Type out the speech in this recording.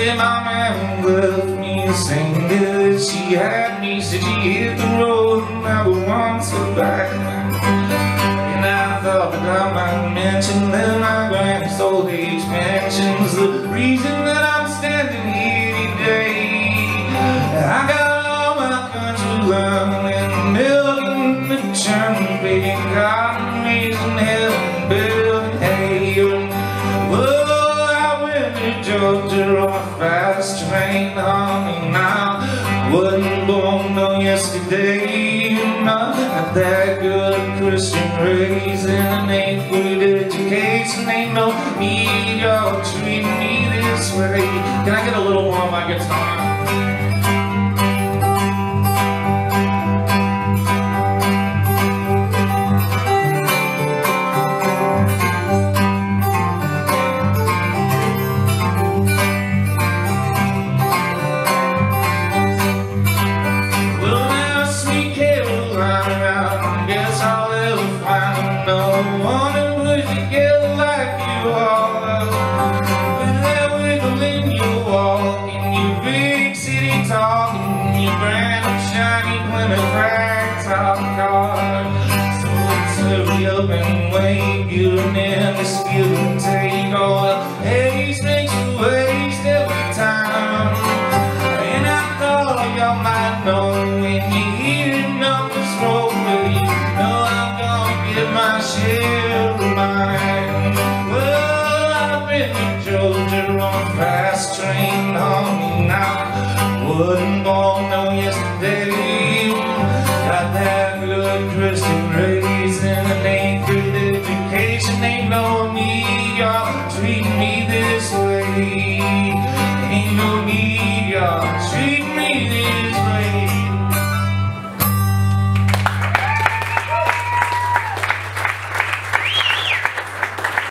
Said my man left me, saying that she had me. Said she hit the road and never wants her back. And I thought that I might mention that my grand's old age pension's the reason that I'm standing here today. I got all my country love and milking the churn, baking cotton, raising hell and building hay. Whoa, I went to Georgia on a fast train home, and I wasn't born no yesterday. Not that good Christian raising, ain't good education, ain't no need y'all treating me this way. Can I get a little more on my guitar? And wave, you never skill and take all the haze makes you waste every time. And I thought y'all might know when you hear numbers roll, but you know I'm gonna get my share of mine. Well, I've been to Georgia on a fast train home, and I wasn't born no yesterday. Got that good Christian race.